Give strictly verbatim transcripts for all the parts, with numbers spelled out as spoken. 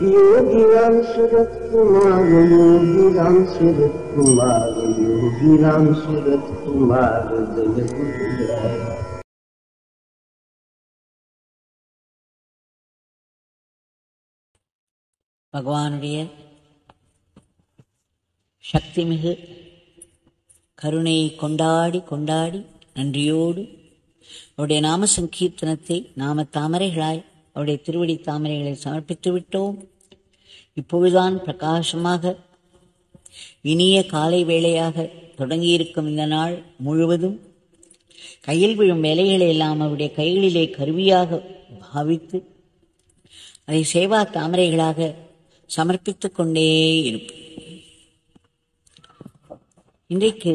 योगीराम सूरत कुमार योगीराम सूरत कुमार योगीराम सूरत कुमार जय गुरुदेव। பகவானுடைய சக்திமிகு கருணையை கொண்டாடி கொண்டாடி நன்றியோடு அவருடைய நாம சங்கீர்த்தனத்தை நாம தாமரைகளாய் அவருடைய திருவடி தாமரைகளை சமர்ப்பித்து விட்டோம். இப்பொழுதுதான் பிரகாசமாக இனிய காலை வேளையாக தொடங்கியிருக்கும் இந்த நாள் முழுவதும் கையில் விழும் வேலைகளை எல்லாம் அவருடைய கைகளிலே கருவியாக பாவித்து அதை சேவா தாமரைகளாக சமர்ப்பித்துக் கொண்டே இருக்கும். இன்றைக்கு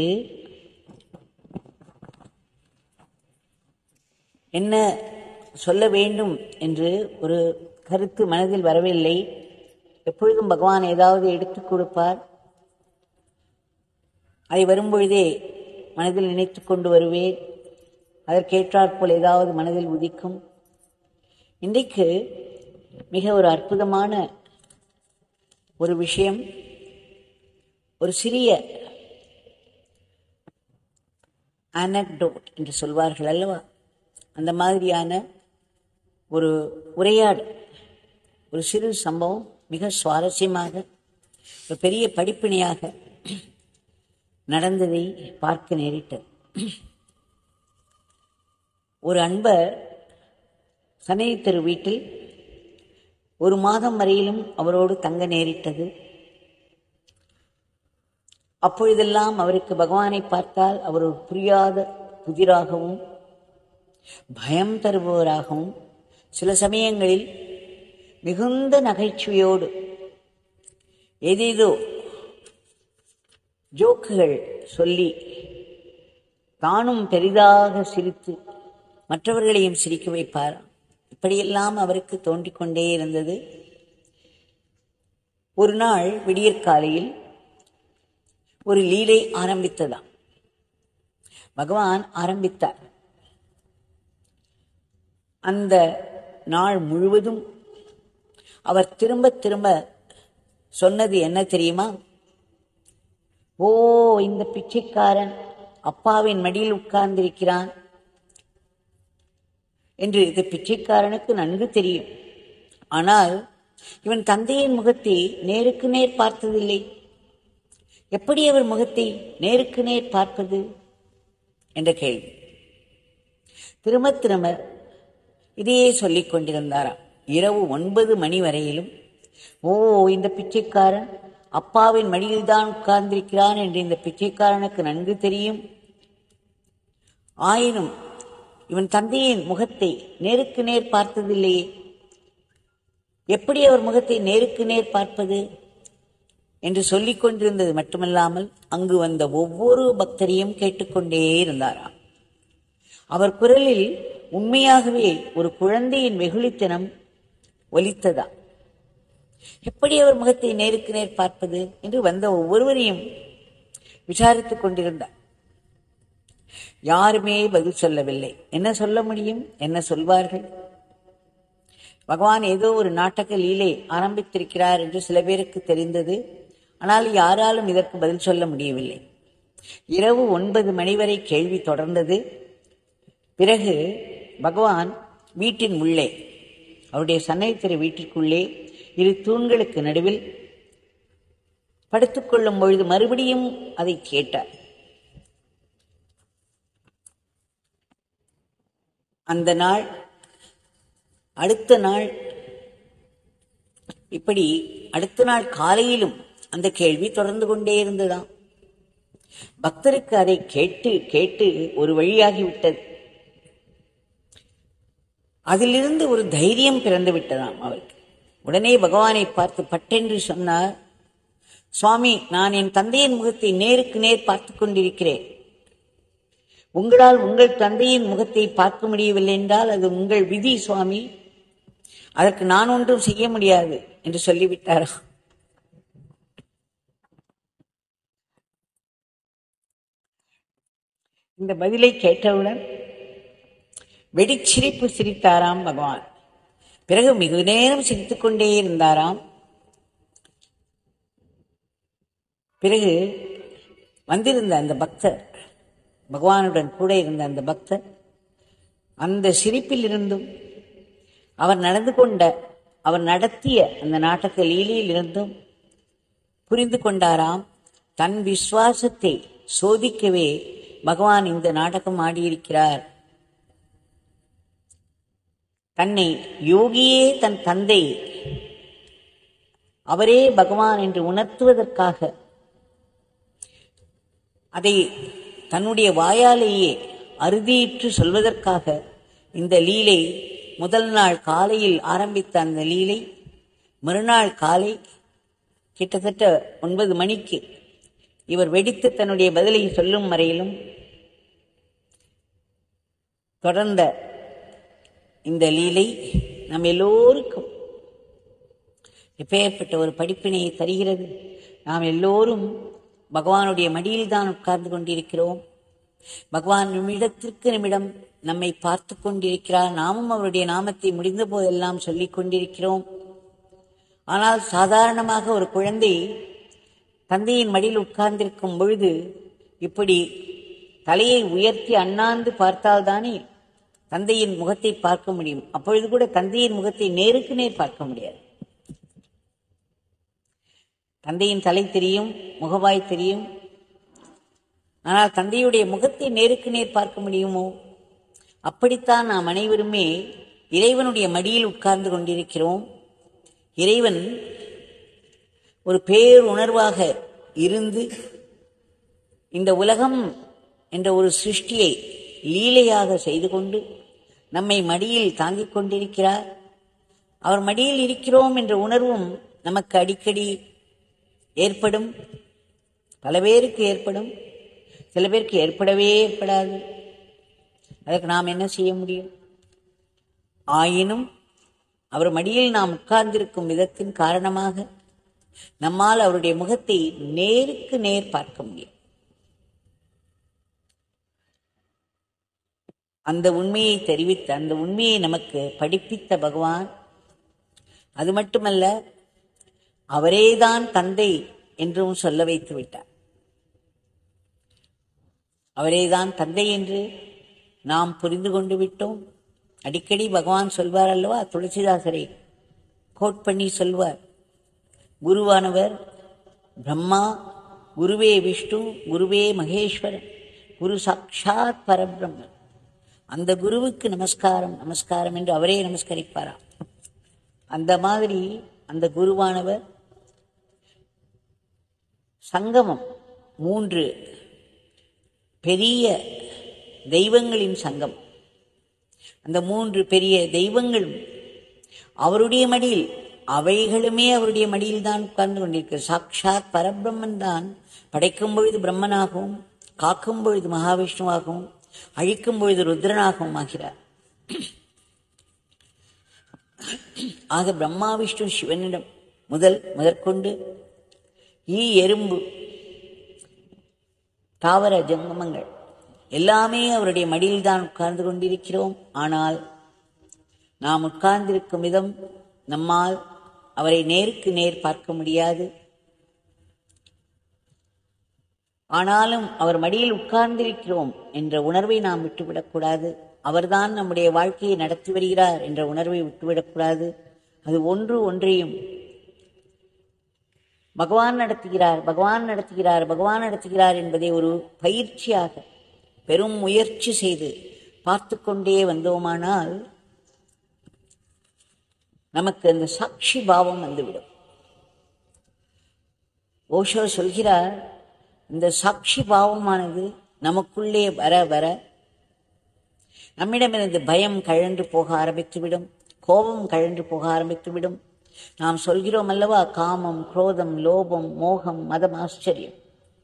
என்ன சொல்ல வேண்டும் என்று ஒரு கருத்து மனதில் வரவில்லை. எப்பொழுதும் பகவான் ஏதாவது எடுத்துக் கொடுப்பார், அதை வரும்பொழுதே மனதில் நினைத்து கொண்டு வருவேன். அதற்கேற்றாற்போல் ஏதாவது மனதில் உதிக்கும். இன்றைக்கு மிக ஒரு அற்புதமான ஒரு விஷயம், ஒரு சிறிய அனக்டோட் என்று சொல்வார்கள் அல்லவா, அந்த மாதிரியான ஒரு உரையாடல், ஒரு சிறு சம்பவம் மிக சுவாரஸ்யமாக ஒரு பெரிய படிப்பினையாக நடந்ததை பார்க்க நேரிட்டது. ஒரு அன்பர் சனை தெரு வீட்டில் ஒரு மாதம் வரையிலும் அவரோடு தங்க நேரிட்டது. அப்பொழுதெல்லாம் அவருக்கு பகவானை பார்த்தால் அவர் ஒரு புரியாத புதிராகவும் பயம் தருபவராகவும் சில சமயங்களில் மிகுந்த நகைச்சுவையோடு ஏதேதோ ஜோக்குகள் சொல்லி தானும் பெரிதாக சிரித்து மற்றவர்களையும் சிரிக்க வைப்பார். இப்படியெல்லாம் அவருக்கு தோன்றிக் கொண்டே இருந்தது. ஒரு நாள் விடியற்காலையில் ஒரு லீலை ஆரம்பித்ததாம். பகவான் ஆரம்பித்தார். அந்த நாள் முழுவதும் அவர் திரும்ப திரும்ப சொன்னது என்ன தெரியுமா? ஓ, இந்த பிச்சைக்காரன் அப்பாவின் மடியில் உட்கார்ந்திருக்கிறான் என்று இது பிச்சைக்காரனுக்கு நன்கு தெரியும். ஆனால் இவன் தந்தையின் முகத்தை நேருக்கு நேர் பார்த்ததில்லை. எப்படி அவர் முகத்தை நேருக்கு நேர் பார்ப்பது என்ற கேள்வி. திரும்ப திரும்ப இதையே சொல்லிக் கொண்டிருந்தாராம். இரவு ஒன்பது மணி வரையிலும் ஓ, இந்த பிச்சைக்காரன் அப்பாவின் மடியில் தான் உட்கார்ந்திருக்கிறான் என்று இந்த பிச்சைக்காரனுக்கு நன்கு தெரியும். ஆயினும் இவன் தந்தையின் முகத்தை நேருக்கு நேர் பார்த்ததில்லையே, எப்படி அவர் முகத்தை நேருக்கு நேர் பார்ப்பது என்று சொல்லிக் கொண்டிருந்தது மட்டுமல்லாமல் அங்கு வந்த ஒவ்வொரு பக்தரையும் கேட்டுக்கொண்டே இருந்தாராம். அவர் குரலில் உண்மையாகவே ஒரு குழந்தையின் வெகுளித்தனம் ஒலித்ததா. எப்படி அவர் முகத்தை நேருக்கு நேர் பார்ப்பது என்று வந்த ஒவ்வொருவரையும் விசாரித்துக் கொண்டிருந்தார். யாருமே பதில் சொல்லவில்லை. என்ன சொல்ல முடியும்? என்ன சொல்வார்கள்? பகவான் ஏதோ ஒரு நாடக லீலை ஆரம்பித்திருக்கிறார் என்று சில பேருக்கு தெரிந்தது. ஆனால் யாராலும் இதற்கு பதில் சொல்ல முடியவில்லை. இரவு ஒன்பது மணி வரை கேள்வி தொடர்ந்தது. பிறகு பகவான் வீட்டின் உள்ளே, அவருடைய சன்னை திரு வீட்டிற்குள்ளே இரு தூண்களுக்கு நடுவில் படுத்துக்கொள்ளும் பொழுது மறுபடியும் அதை கேட்டார். அந்த நாள், அடுத்த நாள், இப்படி அடுத்த நாள் காலையிலும் அந்த கேள்வி தொடர்ந்து கொண்டே இருந்ததாம். பக்தருக்கு அதை கேட்டு கேட்டு ஒரு வழியாகிவிட்டது. அதிலிருந்து ஒரு தைரியம் பிறந்து விட்டதாம் அவருக்கு. உடனே பகவானை பார்த்து பட்டென்று சொன்னார், சுவாமி, நான் என் தந்தையின் முகத்தை நேருக்கு நேர் பார்த்து கொண்டிருக்கிறேன். உங்களால் உங்கள் தந்தையின் முகத்தை பார்க்க முடியவில்லை என்றால் அது உங்கள் விதி சுவாமி, அதற்கு நான் ஒன்றும் செய்ய முடியாது என்று சொல்லிவிட்டாரா. இந்த பதிலை கேட்டவுடன் வெடிச்சிரிப்பு சிரித்தாராம் பகவான். பிறகு மிகு நேரம் சிரித்துக் கொண்டே இருந்தாராம். பிறகு வந்திருந்த அந்த பக்தர், பகவானுடன் கூட இருந்த அந்த பக்தர், அந்த சிரிப்பில் இருந்தும் அவர் நடந்து கொண்ட அவர் நடத்திய அந்த நாடக லீலையில் இருந்தும் புரிந்து கொண்டாராம், தன் விசுவாசத்தை சோதிக்கவே பகவான் இந்த நாடகம் ஆடியிருக்கிறார். தன்னை யோகியே தன் தந்தை, அவரே பகவான் என்று உணர்த்துவதற்காக, அதை தன்னுடைய வாயாலேயே அறுதியிற்று சொல்வதற்காக இந்த லீலை முதல் நாள் காலையில் ஆரம்பித்த அந்த லீலை மறுநாள் காலை கிட்டத்தட்ட ஒன்பது மணிக்கு இவர் வெடித்து தன்னுடைய பதிலை சொல்லும் வரையிலும் தொடர்ந்த இந்த லீலை நம் எல்லோருக்கும் எப்பேற்பட்ட ஒரு படிப்பினையை தருகிறது. நாம் எல்லோரும் பகவானுடைய மடியில் தான் உட்கார்ந்து கொண்டிருக்கிறோம். பகவான் நிமிடத்திற்கு நிமிடம் நம்மை பார்த்து கொண்டிருக்கிறார். நாமும் அவருடைய நாமத்தை முடிந்த போதெல்லாம் சொல்லிக் கொண்டிருக்கிறோம். ஆனால் சாதாரணமாக ஒரு குழந்தை தந்தையின் மடியில் உட்கார்ந்திருக்கும் பொழுது இப்படி தலையை உயர்த்தி அண்ணாந்து பார்த்தால்தானே தந்தையின் முகத்தை பார்க்க முடியும். அப்பொழுது கூட தந்தையின் முகத்தை நேருக்கு நேர் பார்க்க முடியாது. தந்தையின் தலை தெரியும், முகவாய் தெரியும், ஆனால் தந்தையுடைய முகத்தை நேருக்கு நேர் பார்க்க முடியுமோ? அப்படித்தான் நாம் அனைவருமே இறைவனுடைய மடியில் உட்கார்ந்து கொண்டிருக்கிறோம். இறைவன் ஒரு பேருணர்வாக இருந்து இந்த உலகம் என்ற ஒரு சிருஷ்டியை லீலையாக செய்து கொண்டு நம்மை மடியில் தாங்கிக் கொண்டிருக்கிறார். அவர் மடியில் இருக்கிறோம் என்ற உணர்வும் நமக்கு அடிக்கடி ஏற்படும். பல பேருக்கு ஏற்படும், சில பேருக்கு ஏற்படவே ஏற்படாது. அதற்கு நாம் என்ன செய்ய முடியும்? ஆயினும் அவர் மடியில் நாம் உட்கார்ந்திருக்கும் விதத்தின் காரணமாக நம்மால் அவருடைய முகத்தை நேருக்கு நேர் பார்க்க முடியும். அந்த உண்மையை தெரிவித்த, அந்த உண்மையை நமக்கு படிப்பித்த பகவான், அது மட்டுமல்ல அவரேதான் தந்தை என்றும் சொல்ல வைத்து விட்டார். அவரேதான் தந்தை என்று நாம் புரிந்து கொண்டு விட்டோம். அடிக்கடி பகவான் சொல்வார் அல்லவா, துளசிதாசரை கோட் பண்ணி சொல்வார், குருவானவர் பிரம்மா, குருவே விஷ்ணு, குருவே மகேஸ்வரன், குரு சாட்சாத் பரபிரம்மன். அந்த குருவுக்கு நமஸ்காரம் நமஸ்காரம் என்று அவரே நமஸ்கரிப்பாராம். அந்த மாதிரி அந்த குருவானவர் சங்கமம், மூன்று பெரிய தெய்வங்களின் சங்கம். அந்த மூன்று பெரிய தெய்வங்களும் அவருடைய மடியில், அவைகளுமே அவருடைய மடியில் தான் உட்கார்ந்து கொண்டிருக்க. சாட்சாத் பரபிரம்மன் தான் படைக்கும் பொழுது பிரம்மனாகவும், காக்கும் பொழுது மகாவிஷ்ணுவாகவும், அழிக்கும் பொழுது ருத்ரனாகவும் ஆகிறார். ஆக பிரம்மா விஷ்ணு சிவனிடம் முதல் முதற்கொண்டு ஈ எறும்பு தாவர ஜங்கமங்கள் எல்லாமே அவருடைய மடியில் தான் உட்கார்ந்து கொண்டிருக்கிறோம். ஆனால் நாம் உட்கார்ந்திருக்கும் விதம் நம்மால் அவரை நேருக்கு நேர் பார்க்க முடியாது. ஆனாலும் அவர் மடியில் உட்கார்ந்திருக்கிறோம் என்ற உணர்வை நாம் விட்டுவிடக்கூடாது. அவர்தான் நம்முடைய வாழ்க்கையை நடத்தி வருகிறார் என்ற உணர்வை விட்டுவிடக்கூடாது. அது ஒன்று ஒன்றையும் பகவான் நடத்துகிறார், பகவான் நடத்துகிறார், பகவான் நடத்துகிறார் என்பதை ஒரு பயிற்சியாக பெரும் முயற்சி செய்து பார்த்து கொண்டே வந்தோமானால் நமக்கு அந்த சாட்சி பாவம் வந்துவிடும். ஓஷோ சொல்கிறார், இந்த சாட்சி பாவமானது நமக்குள்ளே வர வர நம்மிடமிருந்து பயம் கழன்று போக ஆரம்பித்துவிடும், கோபம் கழன்று போக ஆரம்பித்துவிடும். நாம் சொல்கிறோம் அல்லவா, காமம், குரோதம், லோபம், மோகம், மதம், ஆச்சரியம்.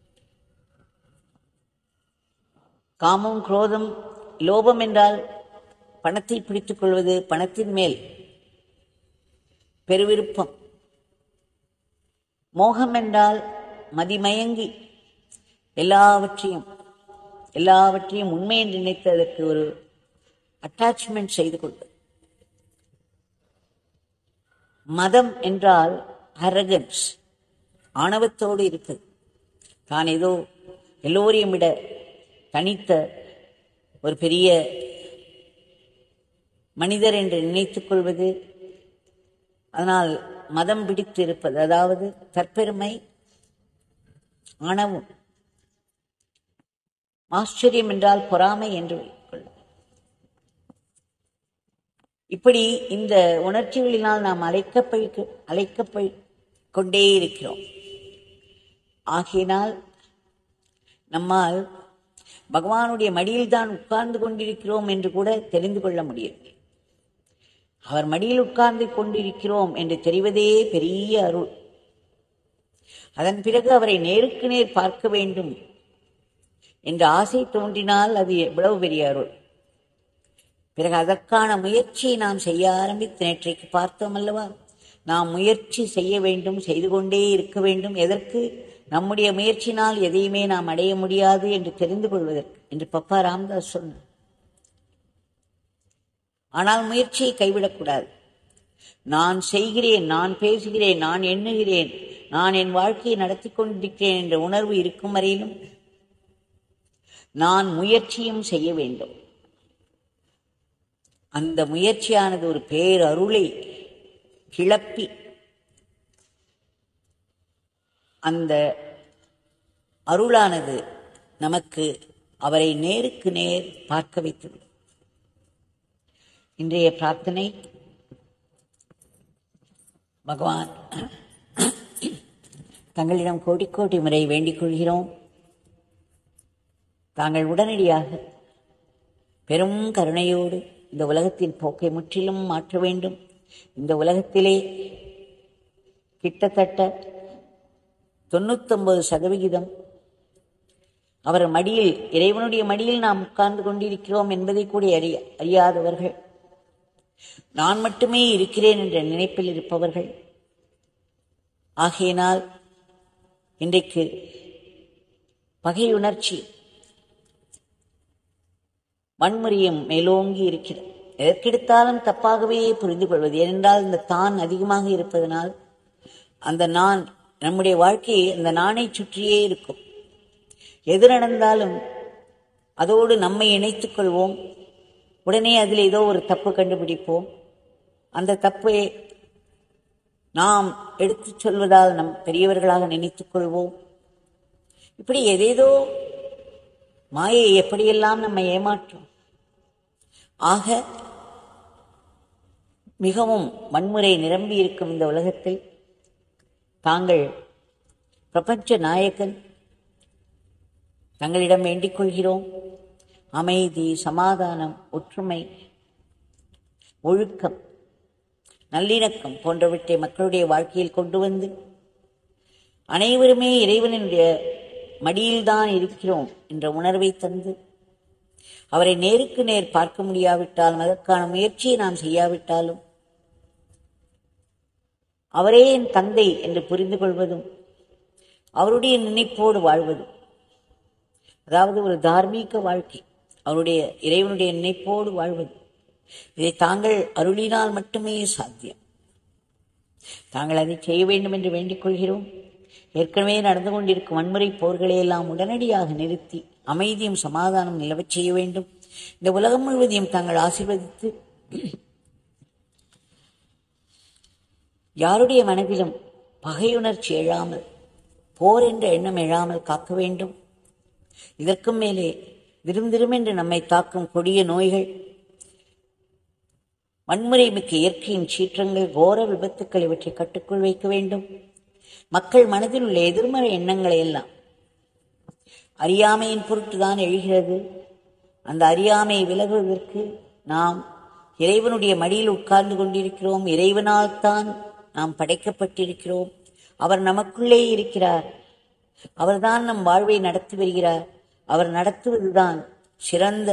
காமம், குரோதம், லோபம் என்றால் பணத்தை பிடித்துக் கொள்வது, பணத்தின் மேல் பெருவிருப்பம். மோகம் என்றால் மதிமயங்கி எல்லாவற்றையும் எல்லாவற்றையும் உண்மை என்று நினைத்ததற்கு ஒரு அட்டாச்மெண்ட் செய்து கொள்வது. மதம் என்றால் அரகன்ஸ், ஆணவத்தோடு இருப்பது. தான் ஏதோ எல்லோரையும் விட தனித்த ஒரு பெரிய மனிதர் என்று நினைத்துக் கொள்வது, அதனால் மதம் பிடித்து இருப்பது, அதாவது தற்பெருமை, ஆணவம். ஆச்சரியம் என்றால் பொறாமை என்று கொள்ளும். இப்படி இந்த உணர்ச்சிகளினால் நாம் அழைக்கப்ப அழைக்கப்ப கொண்டே இருக்கிறோம். ஆகையினால் நம்மால் பகவானுடைய மடியில் தான் உட்கார்ந்து கொண்டிருக்கிறோம் என்று கூட தெரிந்து கொள்ள முடியும். அவர் மடியில் உட்கார்ந்து கொண்டிருக்கிறோம் என்று தெரிவதே பெரிய அருள். அதன் பிறகு அவரை நேருக்கு நேர் பார்க்க வேண்டும் என்ற ஆசை தோன்றினால் அது எவ்வளவு பெரிய அருள். பிறகு அதற்கான முயற்சியை நாம் செய்ய ஆரம்பித்து நேற்றைக்கு பார்த்தோம் அல்லவா? நாம் முயற்சி செய்ய வேண்டும், செய்து கொண்டே இருக்க வேண்டும். எதற்கு? நம்முடைய முயற்சினால் எதையுமே நாம் அடைய முடியாது என்று தெரிந்து கொள்வதற்கு என்று பப்பா ராமதாஸ் சொன்னார். ஆனால் முயற்சியை கைவிடக்கூடாது. நான் செய்கிறேன், நான் பேசுகிறேன், நான் எண்ணுகிறேன், நான் என் வாழ்க்கையை நடத்தி கொண்டிருக்கிறேன் என்ற உணர்வு இருக்கும் வரையிலும் நான் முயற்சியும் செய்ய வேண்டும். அந்த முயற்சியானது ஒரு பேரருளை கிளப்பி அந்த அருளானது நமக்கு அவரை நேருக்கு நேர் பார்க்க வைத்தது. இன்றைய பிரார்த்தனை, பகவான் தங்களிடம் கோடி கோடி முறை வேண்டிக் கொள்கிறோம். தாங்கள் உடனடியாக பெரும் கருணையோடு இந்த உலகத்தின் போக்கை முற்றிலும் மாற்ற வேண்டும். இந்த உலகத்திலே கிட்டத்தட்ட தொண்ணூத்தொன்பது சதவிகிதம் அவர் மடியில், இறைவனுடைய மடியில் நாம் உட்கார்ந்து கொண்டிருக்கிறோம் என்பதை கூட அறிய அறியாதவர்கள், நான் மட்டுமே இருக்கிறேன் என்ற நினைப்பில் இருப்பவர்கள். ஆகையினால் இன்றைக்கு பகையுணர்ச்சி வன்முறையும் மேலோங்கி இருக்கிறது. எதற்கெடுத்தாலும் தப்பாகவே புரிந்து கொள்வது. ஏனென்றால் இந்த தான் அதிகமாக இருப்பதனால் அந்த நான் நம்முடைய வாழ்க்கையை அந்த நானை சுற்றியே இருக்கும். எது நடந்தாலும் அதோடு நம்மை இணைத்துக் கொள்வோம். உடனே அதில் ஏதோ ஒரு தப்பு கண்டுபிடிப்போம். அந்த தப்பை நாம் எடுத்துச் சொல்வதால் நம் பெரியவர்களாக நினைத்துக் கொள்வோம். இப்படி எதேதோ மாயை எப்படியெல்லாம் நம்மை ஏமாற்றும். ஆக மிகவும் வன்முறை நிரம்பி இருக்கும் இந்த உலகத்தில் தாங்கள் பிரபஞ்ச நாயகன், தங்களிடம் வேண்டிக் கொள்கிறோம். அமைதி, சமாதானம், ஒற்றுமை, ஒழுக்கம், நல்லிணக்கம் போன்றவற்றை மக்களுடைய வாழ்க்கையில் கொண்டு வந்து அனைவருமே இறைவனுடைய மடியில்தான் இருக்கிறோம் என்ற உணர்வை தந்து அவரை நேருக்கு நேர் பார்க்க முடியாவிட்டாலும், அதற்கான முயற்சியை நாம் செய்யாவிட்டாலும், அவரே என் தந்தை என்று புரிந்து கொள்வதும் அவருடைய நினைப்போடு வாழ்வதும், அதாவது ஒரு தார்மீக வாழ்க்கை, அவருடைய இறைவனுடைய நினைப்போடு வாழ்வது, இதை தாங்கள் அருளினால் மட்டுமே சாத்தியம். தாங்கள் அதை செய்ய வேண்டும் என்று வேண்டிக் கொள்கிறோம். ஏற்கனவே நடந்து கொண்டிருக்கும் வன்முறை போர்களை எல்லாம் உடனடியாக நிறுத்தி அமைதியும் சமாதானம் நிலவச் செய்ய வேண்டும். இந்த உலகம் முழுவதையும் தாங்கள் ஆசீர்வதித்து யாருடைய மனதிலும் பகையுணர்ச்சி எழாமல், போர் என்ற எண்ணம் எழாமல் காக்க வேண்டும். இதற்கும் மேலே விரும்பிருமென்று நம்மை தாக்கும் கொடிய நோய்கள், வன்முறை மிக்க இயற்கையின் சீற்றங்கள், கோர விபத்துக்கள் இவற்றை கட்டுக்குள் வைக்க வேண்டும். மக்கள் மனதில் உள்ள எதிர்மறை எண்ணங்களை எல்லாம் அறியாமையின் பொருட்டுதான் எழுகிறது. அந்த அறியாமையை விலகுவதற்கு நாம் இறைவனுடைய மடியில் உட்கார்ந்து கொண்டிருக்கிறோம். இறைவனால் தான் நாம் படைக்கப்பட்டிருக்கிறோம். அவர் நமக்குள்ளே இருக்கிறார். அவர்தான் நம் வாழ்வை நடத்தி வருகிறார். அவர் நடத்துவதுதான் சிறந்த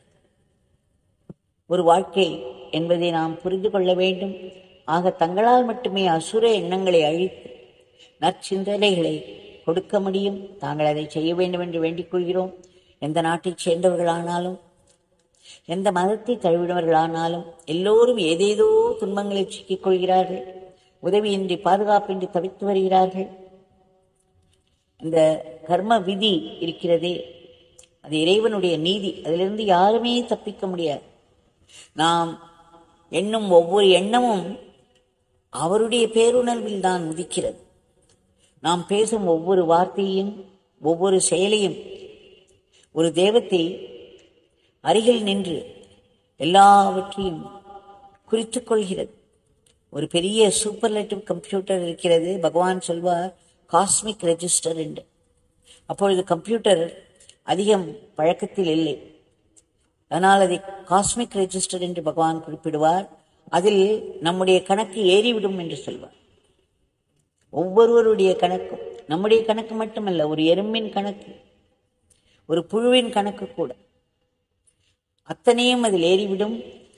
ஒரு வாழ்க்கை என்பதை நாம் புரிந்து கொள்ள வேண்டும். ஆக தங்களால் மட்டுமே அசுர எண்ணங்களை அழித்து நற்சிந்தனைகளை கொடுக்க முடியும். தாங்கள் அதை செய்ய வேண்டும் என்று வேண்டிக் கொள்கிறோம். எந்த நாட்டைச் சேர்ந்தவர்களானாலும், எந்த மதத்தை தழுவினவர்களானாலும் எல்லோரும் ஏதேதோ துன்பங்களில் சிக்கிக் கொள்கிறார்கள். உதவியின்றி, பாதுகாப்பின்றி தவித்து வருகிறார்கள். இந்த கர்ம விதி இருக்கிறதே, அது இறைவனுடைய நீதி. அதிலிருந்து யாருமே தப்பிக்க முடியாது. நாம் எண்ணும் ஒவ்வொரு எண்ணமும் அவருடைய பேருணர்வில் தான் உதிக்கிறது. நாம் பேசும் ஒவ்வொரு வார்த்தையும் ஒவ்வொரு செயலையும் ஒரு தேவத்தை அருகில் நின்று எல்லாவற்றையும் குறித்துக் கொள்கிறது. ஒரு பெரிய சூப்பர்லேட்டிவ் கம்ப்யூட்டர் இருக்கிறது. பகவான் சொல்வார் காஸ்மிக் ரெஜிஸ்டர் என்று. அப்பொழுது கம்ப்யூட்டர் அதிகம் பழக்கத்தில் இல்லை, அதனால் அதை காஸ்மிக் ரெஜிஸ்டர் என்று பகவான் குறிப்பிடுவார். அதில் நம்முடைய கணக்கு ஏறிவிடும் என்று சொல்வார். ஒவ்வொருவருடைய கணக்கும், நம்முடைய கணக்கு மட்டுமல்ல, ஒரு எறும்பின் கணக்கு, ஒரு புழுவின் கணக்கு கூட, அத்தனையும் அதில் ஏறிவிடும்.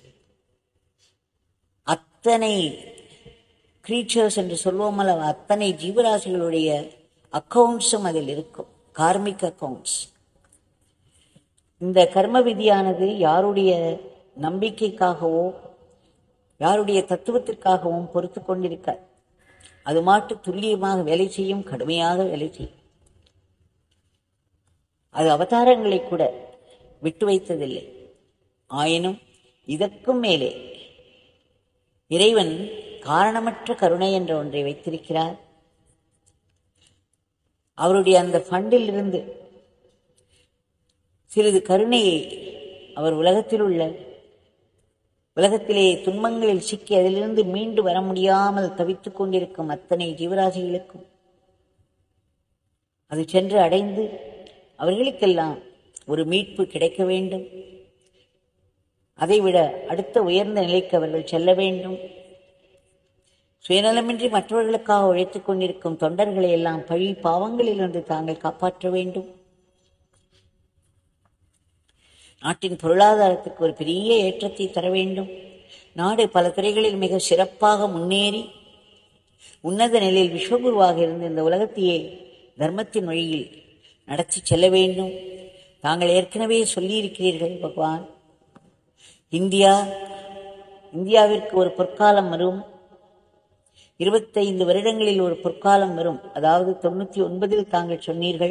அத்தனை கிரீச்சர்ஸ் என்று சொல்வோம் அல்லவா, அத்தனை ஜீவராசிகளுடைய அக்கவுண்ட்ஸும் அதில் இருக்கும், கார்மிக் அக்கவுண்ட்ஸ். இந்த கர்ம விதியானது யாருடைய நம்பிக்கைக்காகவோ யாருடைய தத்துவத்திற்காகவும் பொறுத்து கொண்டிருக்கார். அது மாட்டு துல்லியமாக வேலை செய்யும், கடுமையாக வேலை செய்யும். அது அவதாரங்களை கூட விட்டு வைத்ததில்லை. ஆயினும் இதற்கும் மேலே இறைவன் காரணமற்ற கருணை என்ற ஒன்றை வைத்திருக்கிறார். அவருடைய அந்த ஃபண்டில் இருந்து சிறிது கருணையை அவர் உலகத்தில் உள்ள உலகத்திலே துன்பங்களில் சிக்கி அதிலிருந்து மீண்டு வர முடியாமல் தவித்துக் கொண்டிருக்கும் அத்தனை ஜீவராசிகளுக்கும் அது சென்று அடைந்து அவர்களுக்கெல்லாம் ஒரு மீட்பு கிடைக்க வேண்டும். அதைவிட அடுத்த உயர்ந்த நிலைக்கு அவர்கள் செல்ல வேண்டும். சுயநலமின்றி மற்றவர்களுக்காக உழைத்துக் கொண்டிருக்கும் தொண்டர்களை எல்லாம் பழி பாவங்களிலிருந்து தாங்கள் காப்பாற்ற வேண்டும். நாட்டின் பொருளாதாரத்துக்கு ஒரு பெரிய ஏற்றத்தை தர வேண்டும். நாடு பல துறைகளில் மிக சிறப்பாக முன்னேறி உன்னத நிலையில் விஸ்வகுருவாக இருந்து இந்த உலகத்தையே தர்மத்தின் வழியில் நடத்தி செல்ல வேண்டும். தாங்கள் ஏற்கனவே சொல்லியிருக்கிறீர்கள் பகவான், இந்தியா இந்தியாவிற்கு ஒரு பொற்காலம் வரும், இருபத்தைந்து வருடங்களில் ஒரு பொற்காலம் வரும். அதாவது தொண்ணூத்தி ஒன்பதில் தாங்கள் சொன்னீர்கள்.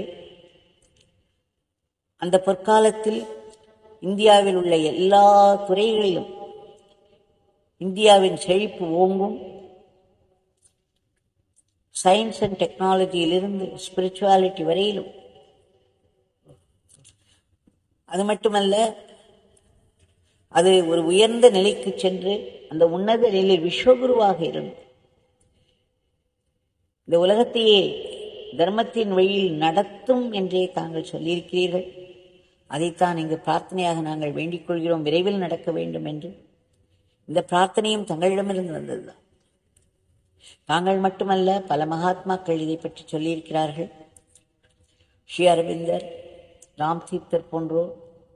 அந்த பொற்காலத்தில் இந்தியாவில் உள்ள எல்லா துறைகளிலும் இந்தியாவின் செழிப்பு ஓங்கும். சயின்ஸ் அண்ட் டெக்னாலஜியிலிருந்து ஸ்பிரிச்சுவாலிட்டி வரையிலும். அது மட்டுமல்ல, அது ஒரு உயர்ந்த நிலைக்கு சென்று அந்த உன்னத நிலையில் விஸ்வகுருவாக இருந்து இந்த உலகத்தையே தர்மத்தின் வழியில் நடத்தும் என்றே தாங்கள் சொல்லியிருக்கிறீர்கள். அதைத்தான் இங்கு பிரார்த்தனையாக நாங்கள் வேண்டிக் கொள்கிறோம், விரைவில் நடக்க வேண்டும் என்று. இந்த பிரார்த்தனையும் தங்களிடமிருந்து வந்ததுதான். தாங்கள் மட்டுமல்ல, பல மகாத்மாக்கள் இதை பற்றி சொல்லியிருக்கிறார்கள். ஸ்ரீ அரவிந்தர், ராம் தீர்த்தர் போன்றோர்.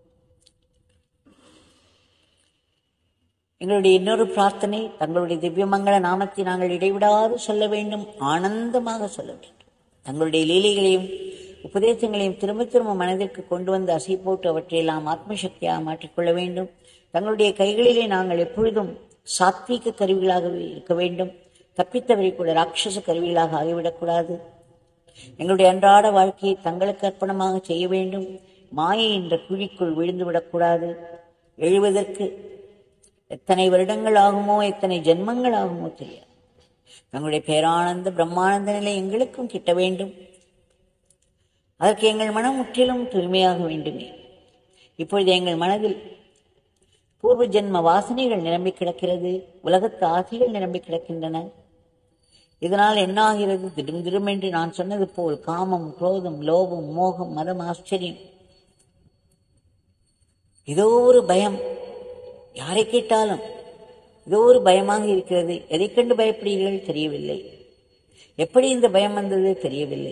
எங்களுடைய இன்னொரு பிரார்த்தனை, தங்களுடைய திவ்யமங்கள நாமத்தை நாங்கள் இடைவிடாது சொல்ல வேண்டும், ஆனந்தமாக சொல்ல வேண்டும். தங்களுடைய லீலைகளையும் உபதேசங்களையும் திரும்ப திரும்ப மனதிற்கு கொண்டு வந்து அசை போட்டு அவற்றையெல்லாம் ஆத்மசக்தியாக மாற்றிக்கொள்ள வேண்டும். தங்களுடைய கைகளிலே நாங்கள் எப்பொழுதும் சாத்வீக கருவிகளாகவே இருக்க வேண்டும். தப்பித்தவரை கூட ராட்சச கருவிகளாக ஆகிவிடக்கூடாது. எங்களுடைய அன்றாட வாழ்க்கையை தங்களுக்கு அர்ப்பணமாக செய்ய வேண்டும். மாயை என்ற குழிக்குள் விழுந்துவிடக்கூடாது. எழுவதற்கு எத்தனை வருடங்கள் ஆகுமோ, எத்தனை ஜென்மங்கள் ஆகுமோ தெரியாது. தங்களுடைய பேரானந்த பிரம்மானந்த நிலை எங்களுக்கும் கிட்ட வேண்டும். அதற்கு எங்கள் மனம் முற்றிலும் தூய்மையாக வேண்டுமே. இப்பொழுது எங்கள் மனதில் பூர்வ ஜென்ம வாசனைகள் நிரம்பி கிடக்கிறது, உலகத்து ஆசைகள் நிரம்பி கிடக்கின்றன. இதனால் என்ன ஆகிறது? திடும் திடும் என்று நான் சொன்னது போல் காமம், குரோதம், லோபம், மோகம், மதம், ஆச்சரியம், ஏதோ ஒரு பயம். யாரை கேட்டாலும் ஏதோ ஒரு பயமாக இருக்கிறது. எதை கண்டு பயப்படுகிறீர்கள் தெரியவில்லை. எப்படி இந்த பயம் வந்தது தெரியவில்லை.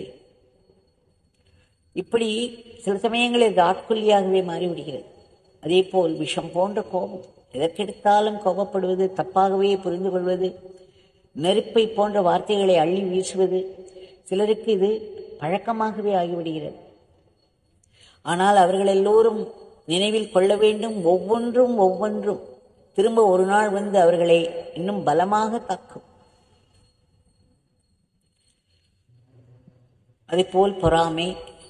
இப்படி சில சமயங்களில் இது ஆட்கொல்லியாகவே மாறிவிடுகிறது. அதே போல் விஷம் போன்ற கோபம், எதற்கெடுத்தாலும் கோபப்படுவது, தப்பாகவே புரிந்து கொள்வது, நெருப்பை போன்ற வார்த்தைகளை அள்ளி வீசுவது, சிலருக்கு இது பழக்கமாகவே ஆகிவிடுகிறது. ஆனால் அவர்கள் எல்லோரும் நினைவில் கொள்ள வேண்டும், ஒவ்வொன்றும் ஒவ்வொன்றும் திரும்ப ஒரு நாள் வந்து அவர்களை இன்னும் பலமாக தாக்கும். அதேபோல் பொறாமை,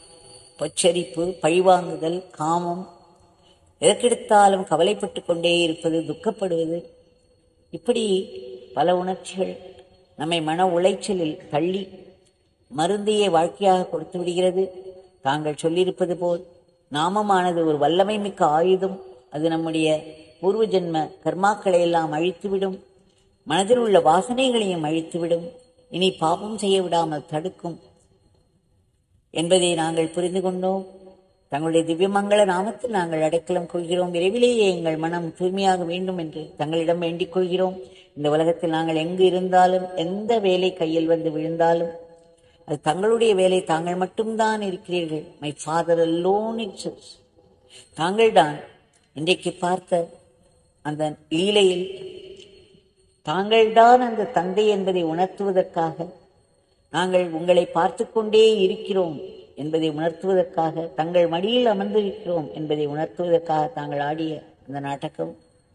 பொச்சரிப்பு, பழிவாங்குதல், காமம், எதற்கெடுத்தாலும் கவலைப்பட்டு கொண்டே இருப்பது, துக்கப்படுவது, இப்படி பல உணர்ச்சிகள் நம்மை மன உளைச்சலில் தள்ளி மருந்தையே வாழ்க்கையாக கொடுத்து விடுகிறது. தாங்கள் சொல்லியிருப்பது போல் நாமமானது ஒரு வல்லமை மிக்க ஆயுதம். அது நம்முடைய பூர்வ ஜென்ம கர்மாக்களை எல்லாம் அழித்துவிடும், மனதில் உள்ள வாசனைகளையும் அழித்துவிடும், இனி பாபம் செய்ய விடாமல் தடுக்கும் என்பதை நாங்கள் புரிந்து கொண்டோம். தங்களுடைய திவ்யமங்கள நாமத்தில் நாங்கள் அடைக்கலம் கொள்கிறோம். விரைவிலேயே எங்கள் மனம் தூய்மையாக வேண்டும் என்று தங்களிடம் வேண்டிக் கொள்கிறோம். இந்த உலகத்தில் நாங்கள் எங்கு இருந்தாலும், எந்த வேலை கையில் வந்து விழுந்தாலும், அது தங்களுடைய வேலை. தாங்கள் மட்டும்தான் இருக்கிறீர்கள். My father alone exists. தாங்கள்தான் இன்றைக்கு பார்த்த அந்த லீலையில் தாங்கள்தான் அந்த தந்தை என்பதை உணர்த்துவதற்காக, நாங்கள் உங்களை பார்த்து கொண்டே இருக்கிறோம் என்பதை உணர்த்துவதற்காக, தங்கள் மடியில் அமர்ந்திருக்கிறோம் என்பதை உணர்த்துவதற்காக தாங்கள் ஆடிய அந்த நாடகம்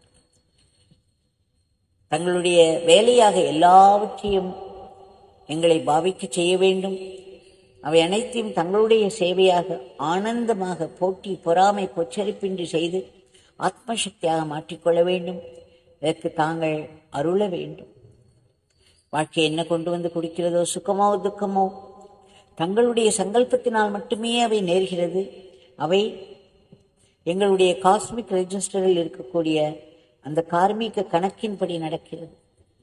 தங்களுடைய வேலையாக எல்லாவற்றையும் எங்களை பாவிக்க செய்ய வேண்டும். அவை அனைத்தையும் தங்களுடைய சேவையாக ஆனந்தமாக போட்டி பொறாமை பொச்சரிப்பின்றி செய்து ஆத்மசக்தியாக மாற்றிக்கொள்ள வேண்டும். இதற்கு தாங்கள் அருள வேண்டும். வாழ்க்கை என்ன கொண்டு வந்து கொடுக்கிறதோ, சுகமோ துக்கமோ, தங்களுடைய சங்கல்பத்தினால் மட்டுமே அவை நேர்கிறது. அவை எங்களுடைய காஸ்மிக் ரெஜிஸ்டரில் இருக்கக்கூடிய அந்த கார்மீக கணக்கின்படி நடக்கிறது.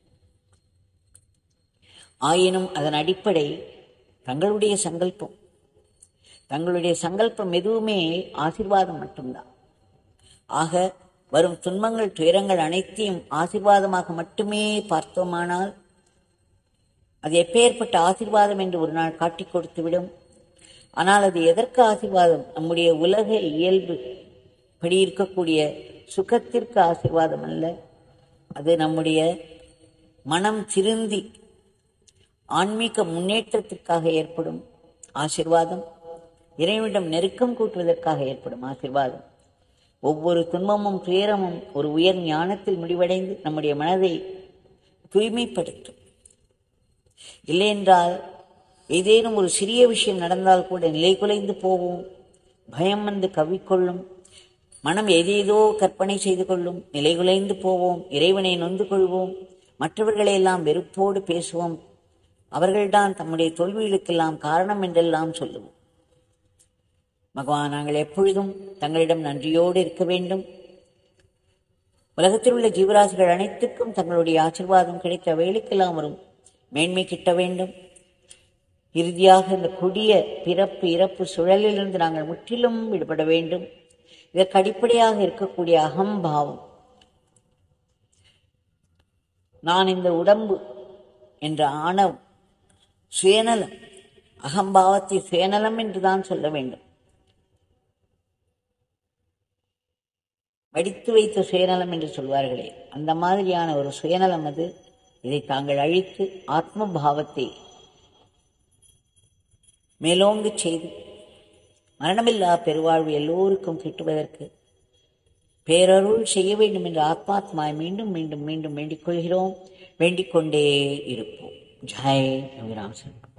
ஆயினும் அதன் அடிப்படை தங்களுடைய சங்கல்பம். தங்களுடைய சங்கல்பம் எதுவுமே ஆசீர்வாதம் மட்டும்தான். ஆக வரும் துன்பங்கள், துயரங்கள் அனைத்தையும் ஆசீர்வாதமாக மட்டுமே பார்த்தோமானால் அது எப்பேற்பட்ட ஆசீர்வாதம் என்று ஒரு நாள் காட்டிக் கொடுத்துவிடும். ஆனால் அது எதற்கு ஆசீர்வாதம்? நம்முடைய உலக இயல்பு படி இருக்கக்கூடிய சுகத்திற்கு ஆசீர்வாதம் அல்ல. அது நம்முடைய மனம் திருந்தி ஆன்மீக முன்னேற்றத்திற்காக ஏற்படும் ஆசீர்வாதம். இறைவனிடம் நெருக்கம் கூட்டுவதற்காக ஏற்படும் ஆசீர்வாதம். ஒவ்வொரு துன்பமும் துயரமும் ஒரு உயர் ஞானத்தில் முடிவடைந்து நம்முடைய மனதை தூய்மைப்படுத்தும். இல்லையென்றால் ஏதேனும் ஒரு சிறிய விஷயம் நடந்தால் கூட நிலை குலைந்து போவோம். பயம் வந்து கவ்விக்கொள்ளும். மனம் ஏதேதோ கற்பனை செய்து கொள்ளும். நிலை குலைந்து போவோம். இறைவனை நொந்து கொள்வோம். மற்றவர்களையெல்லாம் வெறுப்போடு பேசுவோம். அவர்கள்தான் தம்முடைய தோல்விகளுக்கெல்லாம் காரணம் என்றெல்லாம் சொல்லுவோம். பகவான், நாங்கள் எப்பொழுதும் தங்களிடம் நன்றியோடு இருக்க வேண்டும். உலகத்தில் உள்ள ஜீவராசிகள் அனைத்துக்கும் தங்களுடைய ஆசீர்வாதம் கிடைத்த வேலைக்கெல்லாம் வரும் மேன்மை கிட்ட வேண்டும். இறுதியாக இந்த கொடிய பிறப்பு இறப்பு சுழலிலிருந்து நாங்கள் முற்றிலும் விடுபட வேண்டும். இதற்கு அடிப்படையாக இருக்கக்கூடிய அகம்பாவம், நான் இந்த உடம்பு என்ற ஆணவம், சுயநலம், அகம்பாவத்தை சுயநலம் என்றுதான் சொல்ல வேண்டும். வடித்து வைத்த சுயநலம் என்று சொல்வார்களே, அந்த மாதிரியான ஒரு சுயநலம் அது. இதை தாங்கள் அழித்து ஆத்ம பாவத்தை மேலோங்கு செய்து மரணமில்லா பெருவாழ்வு எல்லோருக்கும் கிட்டுவதற்கு பேரருள் செய்ய வேண்டும் என்று ஆத்மாத்மாய் மீண்டும் மீண்டும் மீண்டும் வேண்டிக் கொள்கிறோம். வேண்டிக் கொண்டே இருப்போம். ஜெய் யோகிராம்.